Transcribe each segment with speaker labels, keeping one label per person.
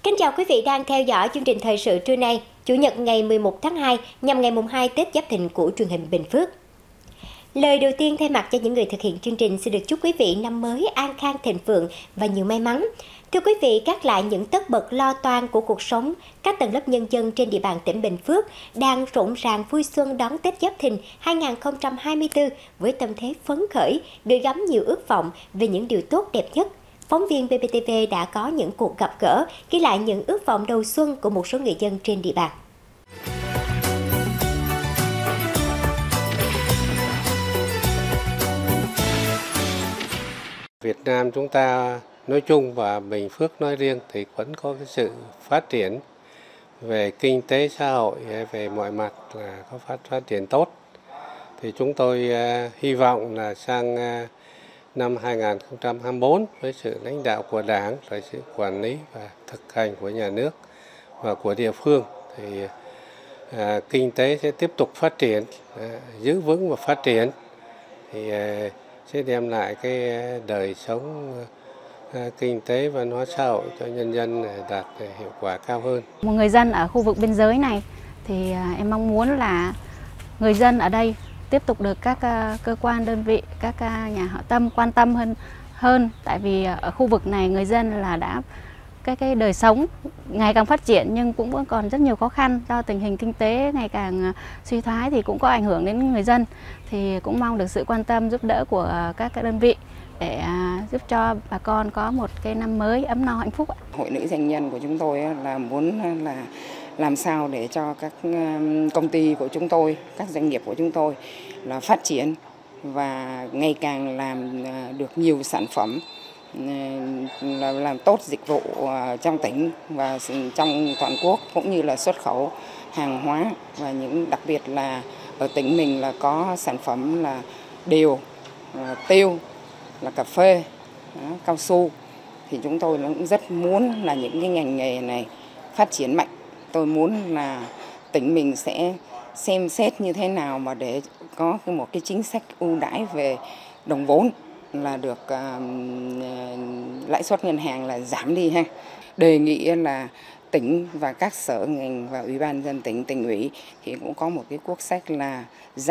Speaker 1: Kính chào quý vị đang theo dõi chương trình thời sự trưa nay, Chủ nhật ngày 11 tháng 2 nhằm ngày mùng 2 Tết Giáp Thìn của truyền hình Bình Phước. Lời đầu tiên thay mặt cho những người thực hiện chương trình xin được chúc quý vị năm mới an khang thịnh vượng và nhiều may mắn. Thưa quý vị, gác lại những tất bật lo toan của cuộc sống, các tầng lớp nhân dân trên địa bàn tỉnh Bình Phước đang rộn ràng vui xuân đón Tết Giáp Thìn 2024 với tâm thế phấn khởi, gửi gắm nhiều ước vọng về những điều tốt đẹp nhất. Phóng viên BBTV đã có những cuộc gặp gỡ, ghi lại những ước vọng đầu xuân của một số người dân trên địa bàn.
Speaker 2: Việt Nam chúng ta nói chung và Bình Phước nói riêng thì vẫn có cái sự phát triển về kinh tế xã hội, về mọi mặt là có phát triển tốt. Thì chúng tôi hy vọng là sang năm 2024 với sự lãnh đạo của Đảng, với sự quản lý và thực hành của nhà nước và của địa phương thì kinh tế sẽ tiếp tục phát triển, giữ vững và phát triển thì sẽ đem lại cái đời sống kinh tế văn hóa xã hội cho nhân dân đạt hiệu quả cao hơn.
Speaker 3: Một người dân ở khu vực biên giới này thì em mong muốn là người dân ở đây tiếp tục được các cơ quan đơn vị, các nhà hảo tâm quan tâm hơn tại vì ở khu vực này người dân là đã cái đời sống ngày càng phát triển nhưng cũng vẫn còn rất nhiều khó khăn do tình hình kinh tế ngày càng suy thoái thì cũng có ảnh hưởng đến người dân, thì cũng mong được sự quan tâm giúp đỡ của các đơn vị để giúp cho bà con có một cái năm mới ấm no hạnh phúc.
Speaker 4: Hội nữ doanh nhân của chúng tôi là muốn là làm sao để cho các công ty của chúng tôi, các doanh nghiệp của chúng tôi là phát triển và ngày càng làm được nhiều sản phẩm, làm tốt dịch vụ trong tỉnh và trong toàn quốc, cũng như là xuất khẩu hàng hóa, và những đặc biệt là ở tỉnh mình là có sản phẩm là điều, tiêu, là cà phê, cao su, thì chúng tôi cũng rất muốn là những cái ngành nghề này phát triển mạnh. Tôi muốn là tỉnh mình sẽ xem xét như thế nào mà để có một cái chính sách ưu đãi về đồng vốn, là được lãi suất ngân hàng là giảm đi ha. Đề nghị là tỉnh và các sở ngành và ủy ban nhân dân tỉnh, tỉnh ủy thì cũng có một cái quốc sách là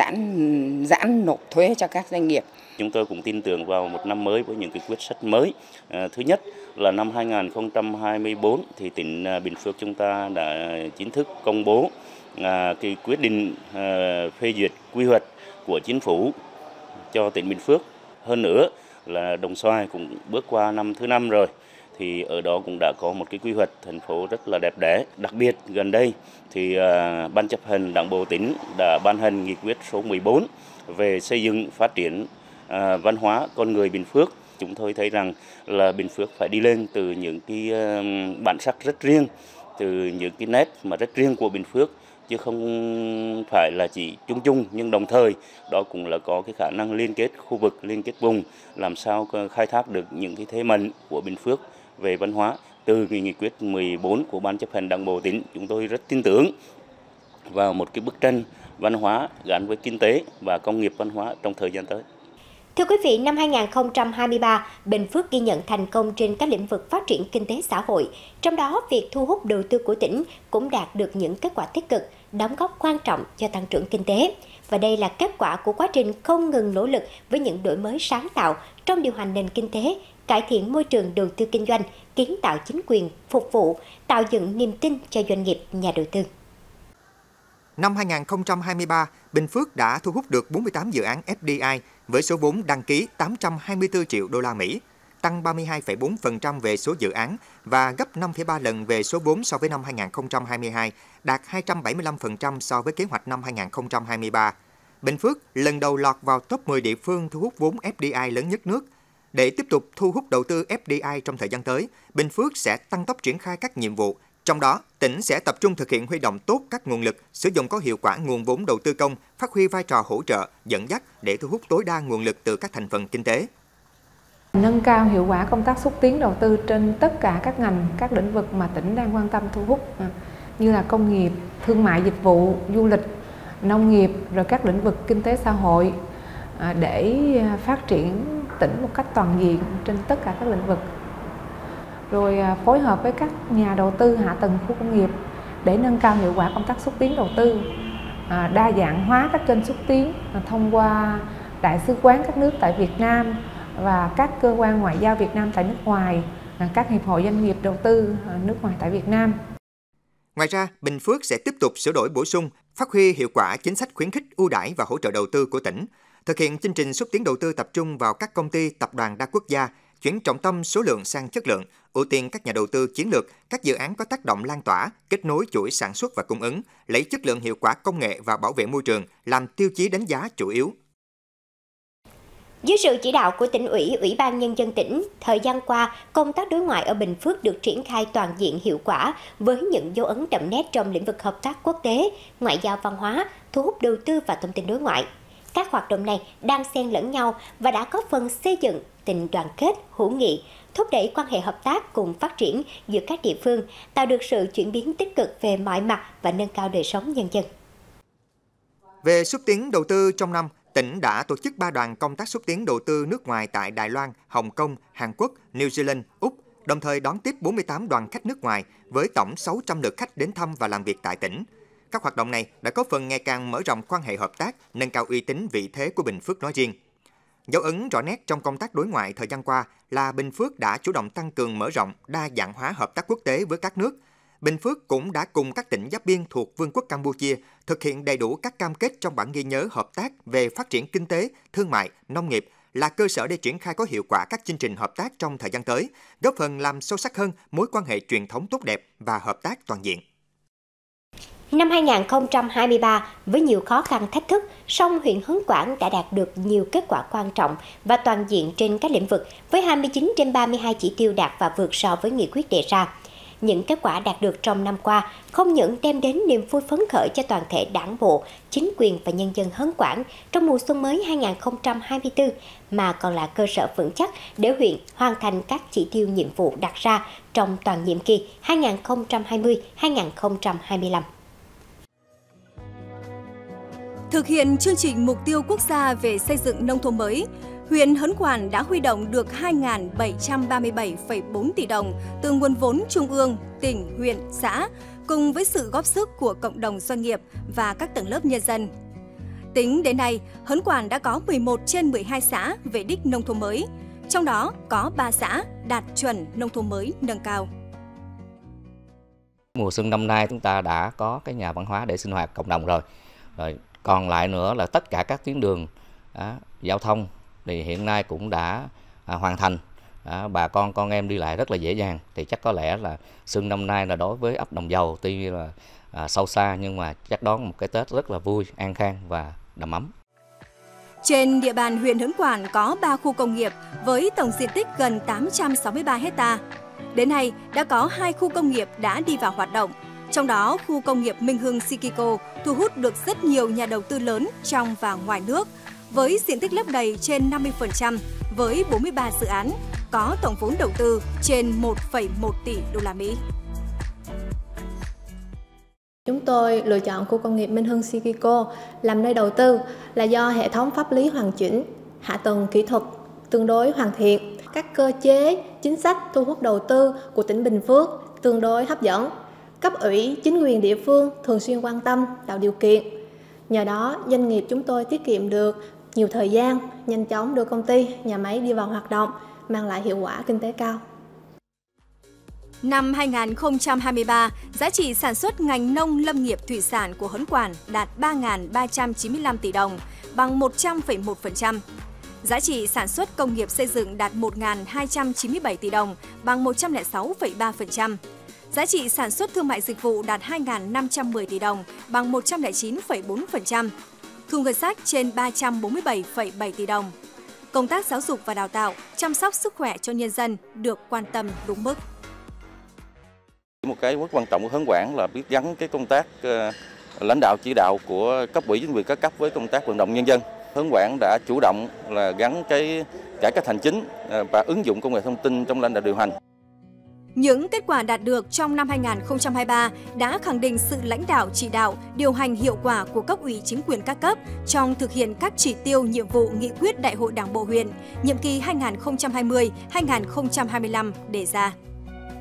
Speaker 4: giãn nộp thuế cho các doanh nghiệp.
Speaker 5: Chúng tôi cũng tin tưởng vào một năm mới với những cái quyết sách mới. Thứ nhất là năm 2024 thì tỉnh Bình Phước chúng ta đã chính thức công bố cái quyết định phê duyệt quy hoạch của chính phủ cho tỉnh Bình Phước. Hơn nữa là Đồng Xoài cũng bước qua năm thứ 5 rồi, thì ở đó cũng đã có một cái quy hoạch thành phố rất là đẹp đẽ. Đặc biệt gần đây thì Ban chấp hành Đảng bộ tỉnh đã ban hành nghị quyết số 14 về xây dựng phát triển văn hóa con người Bình Phước. Chúng tôi thấy rằng là Bình Phước phải đi lên từ những cái bản sắc rất riêng, từ những cái nét mà rất riêng của Bình Phước, chứ không phải là chỉ chung chung, nhưng đồng thời đó cũng là có cái khả năng liên kết khu vực, liên kết vùng, làm sao khai thác được những cái thế mạnh của Bình Phước về văn hóa. Từ nghị quyết 14 của Ban chấp hành Đảng bộ tỉnh, chúng tôi rất tin tưởng vào một cái bức tranh văn hóa gắn với kinh tế và công nghiệp văn hóa trong thời gian tới.
Speaker 1: Thưa quý vị, năm 2023, Bình Phước ghi nhận thành công trên các lĩnh vực phát triển kinh tế xã hội. Trong đó, việc thu hút đầu tư của tỉnh cũng đạt được những kết quả tích cực, đóng góp quan trọng cho tăng trưởng kinh tế. Và đây là kết quả của quá trình không ngừng nỗ lực với những đổi mới sáng tạo trong điều hành nền kinh tế, cải thiện môi trường đầu tư kinh doanh, kiến tạo chính quyền, phục vụ, tạo dựng niềm tin cho doanh nghiệp, nhà đầu tư.
Speaker 6: Năm 2023, Bình Phước đã thu hút được 48 dự án FDI với số vốn đăng ký 824 triệu đô la Mỹ, tăng 32,4% về số dự án và gấp 5,3 lần về số vốn so với năm 2022, đạt 275% so với kế hoạch năm 2023. Bình Phước lần đầu lọt vào top 10 địa phương thu hút vốn FDI lớn nhất nước. Để tiếp tục thu hút đầu tư FDI trong thời gian tới, Bình Phước sẽ tăng tốc triển khai các nhiệm vụ. Trong đó, tỉnh sẽ tập trung thực hiện huy động tốt các nguồn lực, sử dụng có hiệu quả nguồn vốn đầu tư công, phát huy vai trò hỗ trợ, dẫn dắt để thu hút tối đa nguồn lực từ các thành phần kinh tế.
Speaker 7: Nâng cao hiệu quả công tác xúc tiến đầu tư trên tất cả các ngành, các lĩnh vực mà tỉnh đang quan tâm thu hút, như là công nghiệp, thương mại dịch vụ, du lịch, nông nghiệp, rồi các lĩnh vực kinh tế xã hội, để phát triển tỉnh một cách toàn diện trên tất cả các lĩnh vực. rồi phối hợp với các nhà đầu tư hạ tầng khu công nghiệp để nâng cao hiệu quả công tác xúc tiến đầu tư, đa dạng hóa các kênh xúc tiến thông qua đại sứ quán các nước tại Việt Nam và các cơ quan ngoại giao Việt Nam tại nước ngoài, các hiệp hội doanh nghiệp đầu tư nước ngoài tại Việt Nam.
Speaker 6: Ngoài ra, Bình Phước sẽ tiếp tục sửa đổi bổ sung, phát huy hiệu quả chính sách khuyến khích, ưu đãi và hỗ trợ đầu tư của tỉnh, thực hiện chương trình xúc tiến đầu tư tập trung vào các công ty, tập đoàn đa quốc gia, chuyển trọng tâm số lượng sang chất lượng, ưu tiên các nhà đầu tư chiến lược, các dự án có tác động lan tỏa, kết nối chuỗi sản xuất và cung ứng, lấy chất lượng, hiệu quả công nghệ và bảo vệ môi trường làm tiêu chí đánh giá chủ yếu.
Speaker 1: Dưới sự chỉ đạo của tỉnh ủy, Ủy ban Nhân dân tỉnh, thời gian qua, công tác đối ngoại ở Bình Phước được triển khai toàn diện hiệu quả với những dấu ấn đậm nét trong lĩnh vực hợp tác quốc tế, ngoại giao văn hóa, thu hút đầu tư và thông tin đối ngoại. Các hoạt động này đang xen lẫn nhau và đã có phần xây dựng tình đoàn kết, hữu nghị, thúc đẩy quan hệ hợp tác cùng phát triển giữa các địa phương, tạo được sự chuyển biến tích cực về mọi mặt và nâng cao đời sống nhân dân.
Speaker 6: Về xúc tiến đầu tư trong năm, tỉnh đã tổ chức 3 đoàn công tác xúc tiến đầu tư nước ngoài tại Đài Loan, Hồng Kông, Hàn Quốc, New Zealand, Úc, đồng thời đón tiếp 48 đoàn khách nước ngoài với tổng 600 lượt khách đến thăm và làm việc tại tỉnh. Các hoạt động này đã có phần ngày càng mở rộng quan hệ hợp tác, nâng cao uy tín vị thế của Bình Phước nói riêng. Dấu ấn rõ nét trong công tác đối ngoại thời gian qua là Bình Phước đã chủ động tăng cường mở rộng, đa dạng hóa hợp tác quốc tế với các nước. Bình Phước cũng đã cùng các tỉnh giáp biên thuộc Vương quốc Campuchia thực hiện đầy đủ các cam kết trong bản ghi nhớ hợp tác về phát triển kinh tế, thương mại, nông nghiệp, là cơ sở để triển khai có hiệu quả các chương trình hợp tác trong thời gian tới, góp phần làm sâu sắc hơn mối quan hệ truyền thống tốt đẹp và hợp tác toàn diện.
Speaker 1: Năm 2023, với nhiều khó khăn thách thức, song huyện Hớn Quản đã đạt được nhiều kết quả quan trọng và toàn diện trên các lĩnh vực, với 29 trên 32 chỉ tiêu đạt và vượt so với nghị quyết đề ra. Những kết quả đạt được trong năm qua không những đem đến niềm vui phấn khởi cho toàn thể đảng bộ, chính quyền và nhân dân Hớn Quản trong mùa xuân mới 2024, mà còn là cơ sở vững chắc để huyện hoàn thành các chỉ tiêu nhiệm vụ đặt ra trong toàn nhiệm kỳ 2020-2025.
Speaker 8: Thực hiện chương trình mục tiêu quốc gia về xây dựng nông thôn mới, huyện Hớn Quản đã huy động được 2.737,4 tỷ đồng từ nguồn vốn trung ương, tỉnh, huyện, xã, cùng với sự góp sức của cộng đồng doanh nghiệp và các tầng lớp nhân dân. Tính đến nay, Hớn Quản đã có 11 trên 12 xã về đích nông thôn mới, trong đó có 3 xã đạt chuẩn nông thôn mới nâng cao.
Speaker 9: Mùa xuân năm nay chúng ta đã có cái nhà văn hóa để sinh hoạt cộng đồng rồi. Còn lại nữa là tất cả các tuyến đường giao thông thì hiện nay cũng đã hoàn thành. Bà con em đi lại rất là dễ dàng. Thì chắc có lẽ là xuân năm nay là đối với ấp Đồng Dầu tuy là sâu xa nhưng mà chắc đón một cái Tết rất là vui, an khang và đầm ấm.
Speaker 8: Trên địa bàn huyện Hớn Quản có 3 khu công nghiệp với tổng diện tích gần 863 ha. Đến nay đã có 2 khu công nghiệp đã đi vào hoạt động. Trong đó, khu công nghiệp Minh Hưng Sikico thu hút được rất nhiều nhà đầu tư lớn trong và ngoài nước, với diện tích lấp đầy trên 50% với 43 dự án, có tổng vốn đầu tư trên 1,1 tỷ đô la Mỹ.
Speaker 10: Chúng tôi lựa chọn khu công nghiệp Minh Hưng Sikico làm nơi đầu tư là do hệ thống pháp lý hoàn chỉnh, hạ tầng kỹ thuật tương đối hoàn thiện, các cơ chế, chính sách thu hút đầu tư của tỉnh Bình Phước tương đối hấp dẫn. Cấp ủy, chính quyền địa phương thường xuyên quan tâm, tạo điều kiện. Nhờ đó, doanh nghiệp chúng tôi tiết kiệm được nhiều thời gian, nhanh chóng đưa công ty, nhà máy đi vào hoạt động, mang lại hiệu quả kinh tế cao.
Speaker 8: Năm 2023, giá trị sản xuất ngành nông lâm nghiệp thủy sản của Hớn Quản đạt 3.395 tỷ đồng, bằng 100,1%. Giá trị sản xuất công nghiệp xây dựng đạt 1.297 tỷ đồng, bằng 106,3%. Giá trị sản xuất thương mại dịch vụ đạt 2.510 tỷ đồng, bằng 109,4%. Thu ngân sách trên 347,7 tỷ đồng. Công tác giáo dục và đào tạo, chăm sóc sức khỏe cho nhân dân được quan tâm đúng mức.
Speaker 5: Một cái rất quan trọng của Hớn Quản là biết gắn cái công tác lãnh đạo chỉ đạo của cấp ủy chính quyền các cấp với công tác vận động nhân dân. Hớn Quản đã chủ động là gắn cái cải cách hành chính và ứng dụng công nghệ thông tin trong lãnh đạo điều hành.
Speaker 8: Những kết quả đạt được trong năm 2023 đã khẳng định sự lãnh đạo chỉ đạo, điều hành hiệu quả của cấp ủy chính quyền các cấp trong thực hiện các chỉ tiêu nhiệm vụ nghị quyết Đại hội Đảng bộ huyện, nhiệm kỳ 2020-2025 đề ra.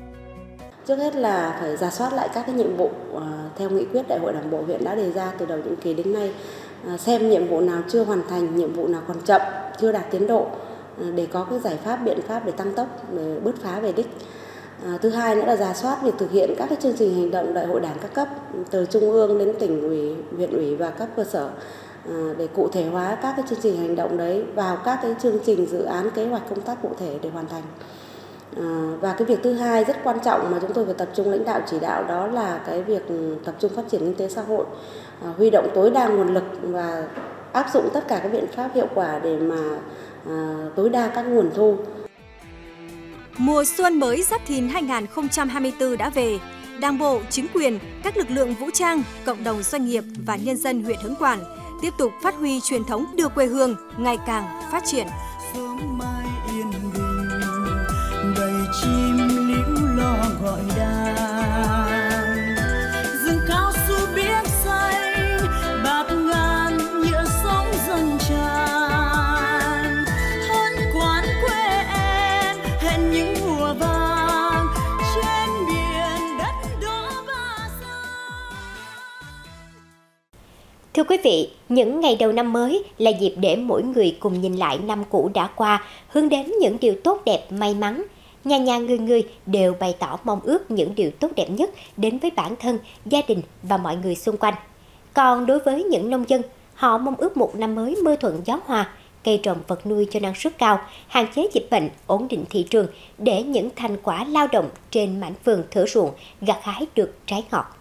Speaker 11: Trước hết là phải rà soát lại các cái nhiệm vụ theo nghị quyết Đại hội Đảng bộ huyện đã đề ra từ đầu nhiệm kỳ đến nay, xem nhiệm vụ nào chưa hoàn thành, nhiệm vụ nào còn chậm, chưa đạt tiến độ để có cái giải pháp, biện pháp để tăng tốc, để bứt phá về đích. Thứ hai nữa là rà soát việc thực hiện các cái chương trình hành động Đại hội Đảng các cấp từ trung ương đến tỉnh ủy, huyện ủy và cấp cơ sở để cụ thể hóa các cái chương trình hành động đấy vào các cái chương trình, dự án, kế hoạch công tác cụ thể để hoàn thành. Và cái việc thứ hai rất quan trọng mà chúng tôi phải tập trung lãnh đạo chỉ đạo, đó là cái việc tập trung phát triển kinh tế xã hội, huy động tối đa nguồn lực và áp dụng tất cả các biện pháp hiệu quả để mà tối đa các nguồn thu.
Speaker 8: Mùa xuân mới Giáp Thìn 2024 đã về. Đảng bộ, chính quyền, các lực lượng vũ trang, cộng đồng doanh nghiệp và nhân dân huyện Hớn Quản tiếp tục phát huy truyền thống đưa quê hương ngày càng phát triển.
Speaker 12: Sớm mai yên bình, bầy chim liễu lo gọi đàn, rừng cao su biếc xanh, bạt ngàn nhựa sóng dâng tràn. Hớn Quản quê em hẹn những mùa vàng trên biển đất đó ba xa.
Speaker 1: Thưa quý vị, những ngày đầu năm mới là dịp để mỗi người cùng nhìn lại năm cũ đã qua, hướng đến những điều tốt đẹp, may mắn. Nhà nhà người đều bày tỏ mong ước những điều tốt đẹp nhất đến với bản thân, gia đình và mọi người xung quanh. Còn đối với những nông dân, họ mong ước một năm mới mưa thuận gió hòa, cây trồng vật nuôi cho năng suất cao, hạn chế dịch bệnh, ổn định thị trường để những thành quả lao động trên mảnh vườn thửa ruộng gặt hái được trái ngọt.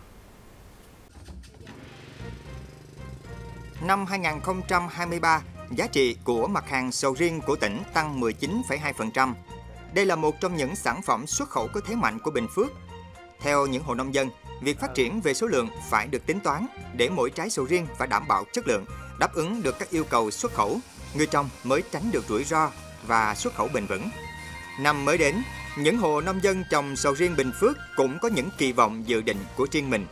Speaker 6: Năm 2023, giá trị của mặt hàng sầu riêng của tỉnh tăng 19,2%. Đây là một trong những sản phẩm xuất khẩu có thế mạnh của Bình Phước. Theo những hộ nông dân, việc phát triển về số lượng phải được tính toán để mỗi trái sầu riêng phải đảm bảo chất lượng, đáp ứng được các yêu cầu xuất khẩu, người trồng mới tránh được rủi ro và xuất khẩu bền vững. Năm mới đến, những hộ nông dân trồng sầu riêng Bình Phước cũng có những kỳ vọng dự định của riêng mình.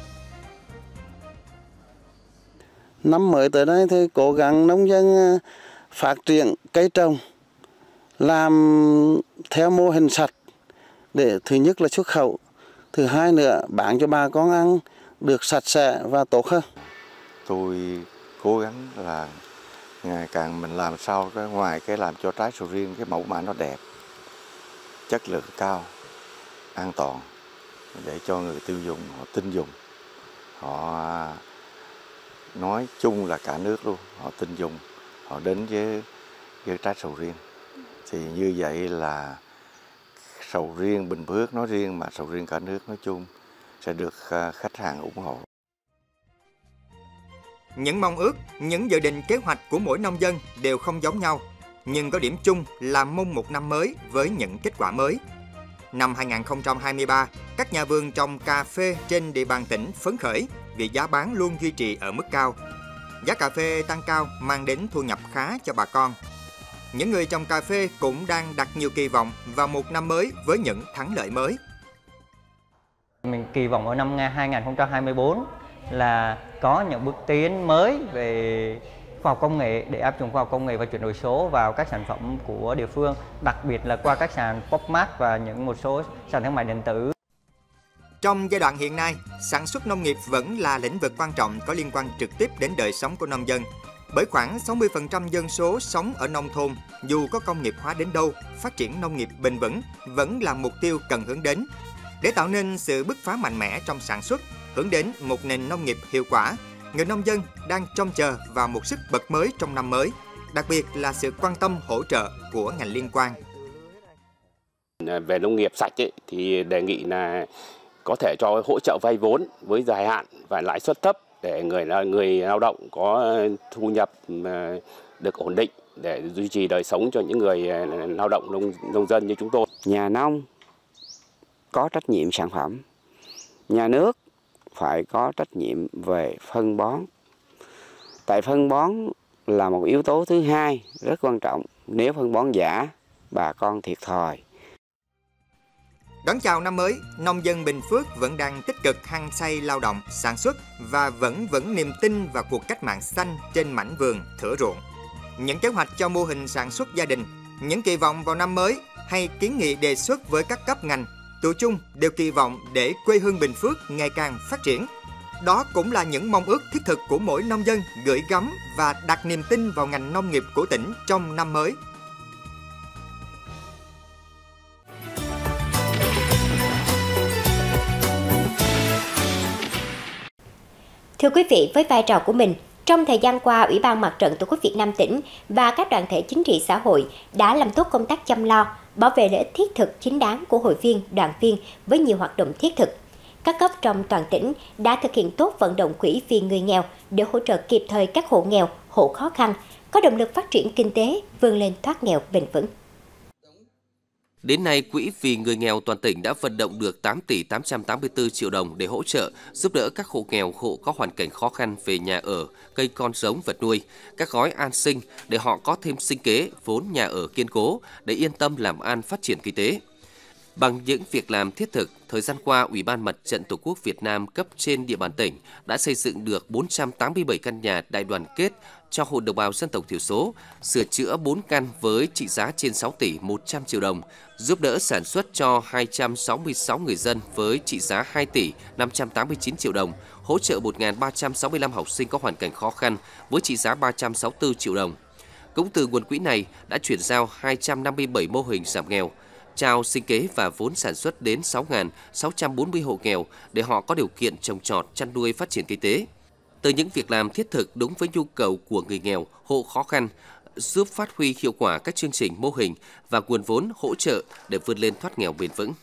Speaker 13: Năm mới tới đây thì cố gắng nông dân phát triển cây trồng, làm theo mô hình sạch để thứ nhất là xuất khẩu, thứ hai nữa bán cho bà con ăn được sạch sẽ và tốt hơn.
Speaker 14: Tôi cố gắng là ngày càng mình làm sao ngoài cái làm cho trái sầu riêng cái mẫu mã nó đẹp, chất lượng cao, an toàn để cho người tiêu dùng họ tin dùng, họ nói chung là cả nước luôn, họ tin dùng, họ đến với trái sầu riêng. Thì như vậy là sầu riêng Bình Phước nói riêng mà sầu riêng cả nước nói chung sẽ được khách hàng ủng hộ.
Speaker 6: Những mong ước, những dự định kế hoạch của mỗi nông dân đều không giống nhau, nhưng có điểm chung là mong một năm mới với những kết quả mới. Năm 2023, các nhà vườn trồng cà phê trên địa bàn tỉnh phấn khởi vì giá bán luôn duy trì ở mức cao. Giá cà phê tăng cao mang đến thu nhập khá cho bà con. Những người trồng cà phê cũng đang đặt nhiều kỳ vọng vào một năm mới với những thắng lợi mới.
Speaker 15: Mình kỳ vọng ở năm 2024 là có những bước tiến mới về khoa học công nghệ để áp dụng khoa học công nghệ và chuyển đổi số vào các sản phẩm của địa phương, đặc biệt là qua các sàn PopMart và một số sàn thương mại điện tử.
Speaker 6: Trong giai đoạn hiện nay, sản xuất nông nghiệp vẫn là lĩnh vực quan trọng có liên quan trực tiếp đến đời sống của nông dân. Bởi khoảng 60% dân số sống ở nông thôn, dù có công nghiệp hóa đến đâu, phát triển nông nghiệp bền vững vẫn là mục tiêu cần hướng đến. Để tạo nên sự bứt phá mạnh mẽ trong sản xuất, hướng đến một nền nông nghiệp hiệu quả, người nông dân đang trông chờ vào một sức bật mới trong năm mới, đặc biệt là sự quan tâm hỗ trợ của ngành liên quan.
Speaker 16: Về nông nghiệp sạch thì đề nghị là có thể cho hỗ trợ vay vốn với dài hạn và lãi suất thấp để người lao động có thu nhập được ổn định để duy trì đời sống cho những người lao động nông dân như chúng tôi.
Speaker 17: Nhà nông có trách nhiệm sản phẩm, nhà nước phải có trách nhiệm về phân bón. Tại phân bón là một yếu tố thứ hai rất quan trọng, nếu phân bón giả bà con thiệt thòi.
Speaker 6: Đón chào năm mới, nông dân Bình Phước vẫn đang tích cực hăng say lao động, sản xuất và vẫn niềm tin vào cuộc cách mạng xanh trên mảnh vườn, thửa ruộng. Những kế hoạch cho mô hình sản xuất gia đình, những kỳ vọng vào năm mới hay kiến nghị đề xuất với các cấp ngành tụi chung đều kỳ vọng để quê hương Bình Phước ngày càng phát triển. Đó cũng là những mong ước thiết thực của mỗi nông dân gửi gắm và đặt niềm tin vào ngành nông nghiệp của tỉnh trong năm mới.
Speaker 1: Thưa quý vị, với vai trò của mình, trong thời gian qua, Ủy ban Mặt trận Tổ quốc Việt Nam tỉnh và các đoàn thể chính trị xã hội đã làm tốt công tác chăm lo, bảo vệ lợi ích thiết thực chính đáng của hội viên, đoàn viên với nhiều hoạt động thiết thực. Các cấp trong toàn tỉnh đã thực hiện tốt vận động quỹ vì người nghèo để hỗ trợ kịp thời các hộ nghèo, hộ khó khăn, có động lực phát triển kinh tế, vươn lên thoát nghèo bền vững.
Speaker 18: Đến nay, Quỹ vì người nghèo toàn tỉnh đã vận động được 8 tỷ 884 triệu đồng để hỗ trợ, giúp đỡ các hộ nghèo, hộ có hoàn cảnh khó khăn về nhà ở, cây con giống, vật nuôi, các gói an sinh để họ có thêm sinh kế, vốn nhà ở kiên cố để yên tâm làm ăn phát triển kinh tế. Bằng những việc làm thiết thực, thời gian qua, Ủy ban Mặt trận Tổ quốc Việt Nam cấp trên địa bàn tỉnh đã xây dựng được 487 căn nhà đại đoàn kết cho hộ đồng bào dân tộc thiểu số, sửa chữa 4 căn với trị giá trên 6 tỷ 100 triệu đồng, giúp đỡ sản xuất cho 266 người dân với trị giá 2 tỷ 589 triệu đồng, hỗ trợ 1.365 học sinh có hoàn cảnh khó khăn với trị giá 364 triệu đồng. Cũng từ nguồn quỹ này đã chuyển giao 257 mô hình giảm nghèo, trao sinh kế và vốn sản xuất đến 6.640 hộ nghèo để họ có điều kiện trồng trọt, chăn nuôi phát triển kinh tế. Từ những việc làm thiết thực đúng với nhu cầu của người nghèo, hộ khó khăn, giúp phát huy hiệu quả các chương trình, mô hình và nguồn vốn hỗ trợ để vươn lên thoát nghèo bền vững.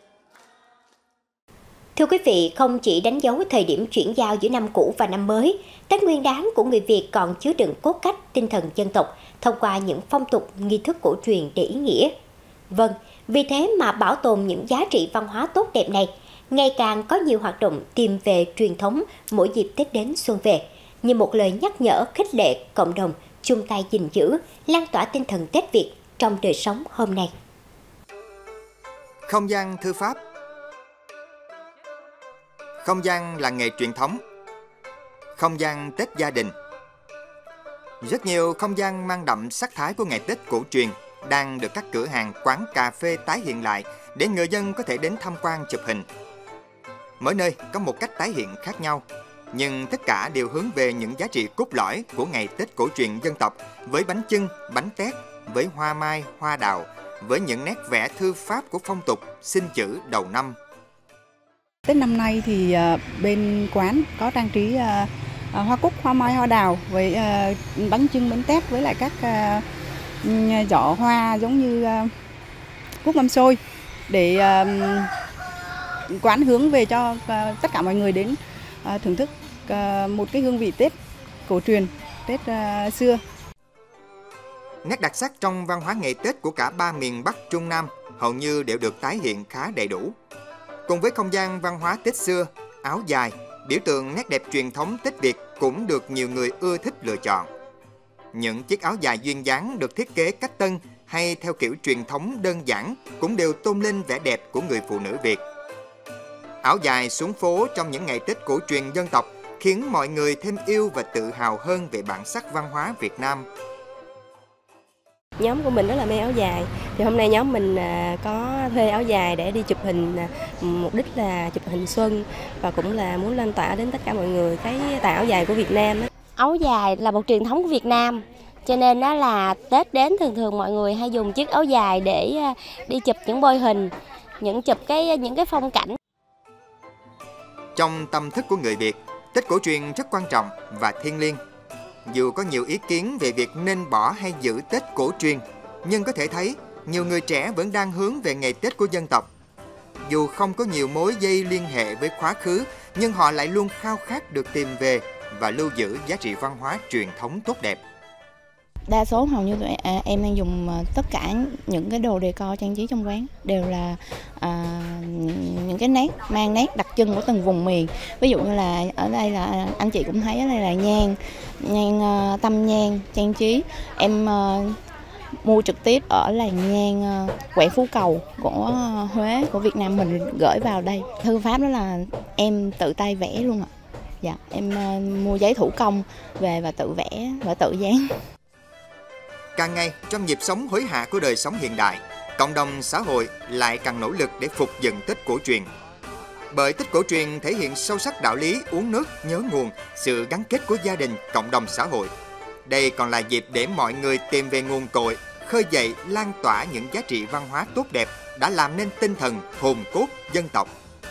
Speaker 1: Thưa quý vị, không chỉ đánh dấu thời điểm chuyển giao giữa năm cũ và năm mới, Tết Nguyên đán của người Việt còn chứa đựng cốt cách tinh thần dân tộc thông qua những phong tục, nghi thức cổ truyền đầy ý nghĩa. Vâng, vì thế mà bảo tồn những giá trị văn hóa tốt đẹp này, ngày càng có nhiều hoạt động tìm về truyền thống mỗi dịp Tết đến xuân về, như một lời nhắc nhở khích lệ cộng đồng chung tay gìn giữ, lan tỏa tinh thần Tết Việt trong đời sống hôm nay.
Speaker 6: Không gian thư pháp. Không gian làng nghề truyền thống. Không gian Tết gia đình. Rất nhiều không gian mang đậm sắc thái của ngày Tết cổ truyền đang được các cửa hàng, quán cà phê tái hiện lại để người dân có thể đến tham quan chụp hình. Mỗi nơi có một cách tái hiện khác nhau, nhưng tất cả đều hướng về những giá trị cốt lõi của ngày Tết cổ truyền dân tộc, với bánh chưng, bánh tét, với hoa mai, hoa đào, với những nét vẽ thư pháp của phong tục, xin chữ đầu năm.
Speaker 19: Tết năm nay thì bên quán có trang trí hoa cúc, hoa mai, hoa đào với bánh chưng, bánh tét với lại các giỏ hoa giống như cúc mâm xôi để quán hướng về cho tất cả mọi người đến thưởng thức một cái hương vị Tết cổ truyền, Tết xưa.
Speaker 6: Nét đặc sắc trong văn hóa ngày Tết của cả ba miền Bắc, Trung, Nam hầu như đều được tái hiện khá đầy đủ. Cùng với không gian văn hóa Tết xưa, áo dài, biểu tượng nét đẹp truyền thống Tết Việt cũng được nhiều người ưa thích lựa chọn. Những chiếc áo dài duyên dáng được thiết kế cách tân hay theo kiểu truyền thống đơn giản cũng đều tôn lên vẻ đẹp của người phụ nữ Việt. Áo dài xuống phố trong những ngày Tết cổ truyền dân tộc khiến mọi người thêm yêu và tự hào hơn về bản sắc văn hóa Việt Nam.
Speaker 20: Nhóm của mình rất là mê áo dài, thì hôm nay nhóm mình có thuê áo dài để đi chụp hình, mục đích là chụp hình xuân và cũng là muốn lan tỏa đến tất cả mọi người cái tà áo dài của Việt Nam.
Speaker 21: Áo dài là một truyền thống của Việt Nam, cho nên đó là Tết đến thường mọi người hay dùng chiếc áo dài để đi chụp những bôi hình, những cái phong cảnh.
Speaker 6: Trong tâm thức của người Việt, Tết cổ truyền rất quan trọng và thiêng liêng. Dù có nhiều ý kiến về việc nên bỏ hay giữ Tết cổ truyền, nhưng có thể thấy nhiều người trẻ vẫn đang hướng về ngày Tết của dân tộc. Dù không có nhiều mối dây liên hệ với quá khứ, nhưng họ lại luôn khao khát được tìm về và lưu giữ giá trị văn hóa truyền thống tốt đẹp.
Speaker 19: Đa số hầu như em đang dùng tất cả những cái đồ decor trang trí trong quán đều là những cái nét mang nét đặc trưng của từng vùng miền. Ví dụ như là ở đây là anh chị cũng thấy ở đây là nhang tâm nhang trang trí. Em mua trực tiếp ở làng nhang Quảng Phú Cầu của Huế, của Việt Nam mình gửi vào đây. Thư pháp đó là em tự tay vẽ luôn ạ. Dạ, em mua giấy thủ công về và tự vẽ và tự dán.
Speaker 6: Càng ngày, trong nhịp sống hối hả của đời sống hiện đại, cộng đồng xã hội lại càng nỗ lực để phục dựng Tết cổ truyền. Bởi Tết cổ truyền thể hiện sâu sắc đạo lý uống nước nhớ nguồn, sự gắn kết của gia đình, cộng đồng xã hội. Đây còn là dịp để mọi người tìm về nguồn cội, khơi dậy, lan tỏa những giá trị văn hóa tốt đẹp đã làm nên tinh thần, hồn cốt dân tộc.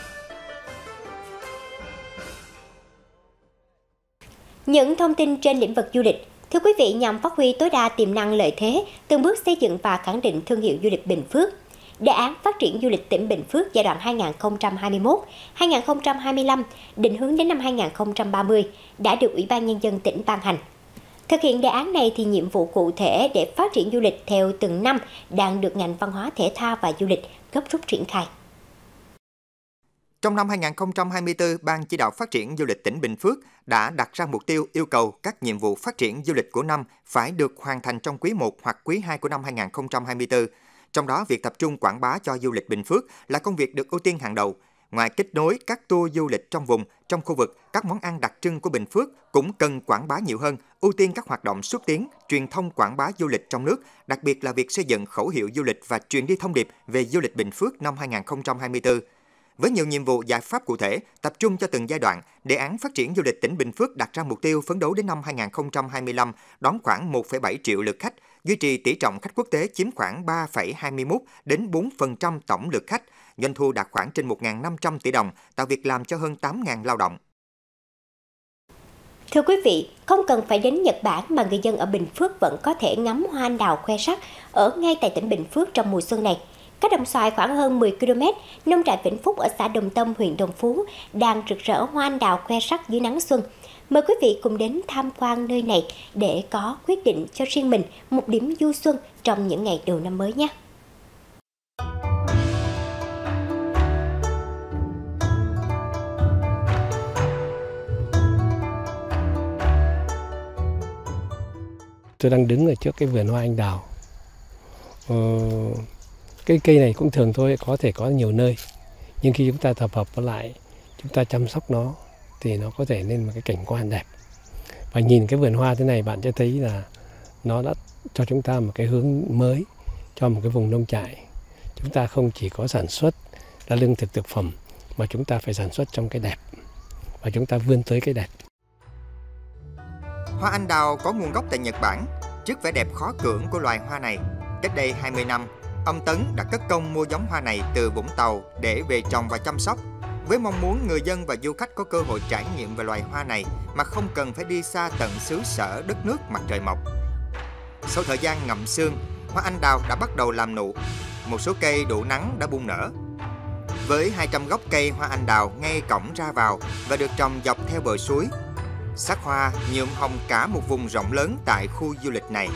Speaker 1: Những thông tin trên lĩnh vực du lịch. Thưa quý vị, nhằm phát huy tối đa tiềm năng lợi thế, từng bước xây dựng và khẳng định thương hiệu du lịch Bình Phước, đề án phát triển du lịch tỉnh Bình Phước giai đoạn 2021-2025, định hướng đến năm 2030 đã được Ủy ban Nhân dân tỉnh ban hành. Thực hiện đề án này thì nhiệm vụ cụ thể để phát triển du lịch theo từng năm đang được ngành văn hóa thể thao và du lịch gấp rút triển khai.
Speaker 6: Trong năm 2024, Ban Chỉ đạo Phát triển Du lịch tỉnh Bình Phước đã đặt ra mục tiêu yêu cầu các nhiệm vụ phát triển du lịch của năm phải được hoàn thành trong quý 1 hoặc quý 2 của năm 2024. Trong đó, việc tập trung quảng bá cho du lịch Bình Phước là công việc được ưu tiên hàng đầu. Ngoài kết nối các tour du lịch trong vùng, trong khu vực, các món ăn đặc trưng của Bình Phước cũng cần quảng bá nhiều hơn, ưu tiên các hoạt động xúc tiến, truyền thông quảng bá du lịch trong nước, đặc biệt là việc xây dựng khẩu hiệu du lịch và truyền đi thông điệp về du lịch Bình Phước năm 2024. Với nhiều nhiệm vụ giải pháp cụ thể, tập trung cho từng giai đoạn, đề án phát triển du lịch tỉnh Bình Phước đặt ra mục tiêu phấn đấu đến năm 2025 đón khoảng 1,7 triệu lượt khách, duy trì tỷ trọng khách quốc tế chiếm khoảng 3,21 đến 4% tổng lượt khách, doanh thu đạt khoảng trên 1.500 tỷ đồng, tạo việc làm cho hơn 8.000 lao động.
Speaker 1: Thưa quý vị, không cần phải đến Nhật Bản mà người dân ở Bình Phước vẫn có thể ngắm hoa anh đào khoe sắc ở ngay tại tỉnh Bình Phước trong mùa xuân này. Các đồng xoài khoảng hơn 10 km, nông trại Vĩnh Phúc ở xã Đồng Tâm, huyện Đồng Phú đang rực rỡ hoa anh đào khoe sắc dưới nắng xuân. Mời quý vị cùng đến tham quan nơi này để có quyết định cho riêng mình một điểm du xuân trong những ngày đầu năm mới nhé.
Speaker 2: Tôi đang đứng ở trước cái vườn hoa anh đào. Cái cây này cũng thường thôi, có thể có nhiều nơi. Nhưng khi chúng ta tập hợp nó lại, chúng ta chăm sóc nó thì nó có thể lên một cái cảnh quan đẹp. Và nhìn cái vườn hoa thế này bạn sẽ thấy là nó đã cho chúng ta một cái hướng mới cho một cái vùng nông trại. Chúng ta không chỉ có sản xuất là lương thực thực phẩm mà chúng ta phải sản xuất trong cái đẹp và chúng ta vươn tới cái đẹp.
Speaker 6: Hoa anh đào có nguồn gốc tại Nhật Bản. Trước vẻ đẹp khó cưỡng của loài hoa này, cách đây 20 năm, ông Tấn đã cất công mua giống hoa này từ Vũng Tàu để về trồng và chăm sóc, với mong muốn người dân và du khách có cơ hội trải nghiệm về loài hoa này mà không cần phải đi xa tận xứ sở đất nước mặt trời mọc. Sau thời gian ngậm sương, hoa anh đào đã bắt đầu làm nụ. Một số cây đủ nắng đã bung nở. Với 200 gốc cây hoa anh đào ngay cổng ra vào và được trồng dọc theo bờ suối, sắc hoa nhuộm hồng cả một vùng rộng lớn tại khu du lịch này.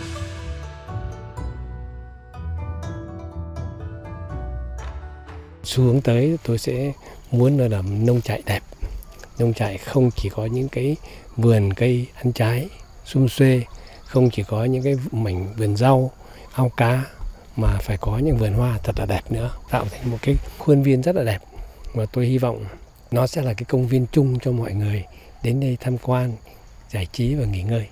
Speaker 2: Xu hướng tới tôi sẽ muốn là nông trại đẹp. Nông trại không chỉ có những cái vườn cây ăn trái, sum xuê, không chỉ có những cái mảnh vườn rau, ao cá, mà phải có những vườn hoa thật là đẹp nữa, tạo thành một cái khuôn viên rất là đẹp. Và tôi hy vọng nó sẽ là cái công viên chung cho mọi người đến đây tham quan, giải trí và nghỉ ngơi.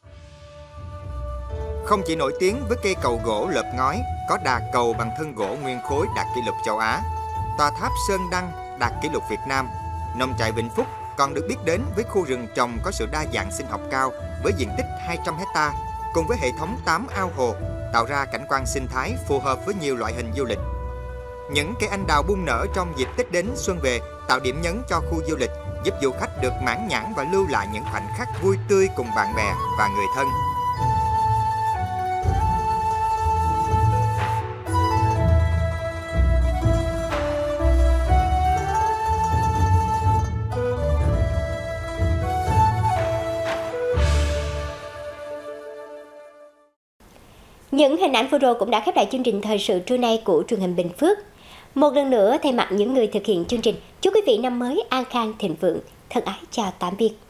Speaker 6: Không chỉ nổi tiếng với cây cầu gỗ lợp ngói, có đà cầu bằng thân gỗ nguyên khối đạt kỷ lục châu Á, tòa tháp Sơn Đăng đạt kỷ lục Việt Nam, nông trại Vĩnh Phúc còn được biết đến với khu rừng trồng có sự đa dạng sinh học cao với diện tích 200 hecta, cùng với hệ thống 8 ao hồ, tạo ra cảnh quan sinh thái phù hợp với nhiều loại hình du lịch. Những cây anh đào bung nở trong dịp Tết đến xuân về tạo điểm nhấn cho khu du lịch, giúp du khách được mãn nhãn và lưu lại những khoảnh khắc vui tươi cùng bạn bè và người thân.
Speaker 1: Những hình ảnh vừa rồi cũng đã khép lại chương trình thời sự trưa nay của truyền hình Bình Phước. Một lần nữa thay mặt những người thực hiện chương trình, chúc quý vị năm mới an khang thịnh vượng. Thân ái chào tạm biệt.